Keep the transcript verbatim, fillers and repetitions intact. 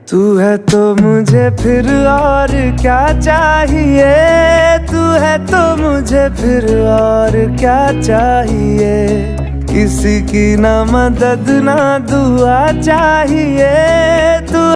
तू है तो मुझे फिर और क्या चाहिए, तू है तो मुझे फिर और क्या चाहिए। किसी की ना मदद ना दुआ चाहिए, तू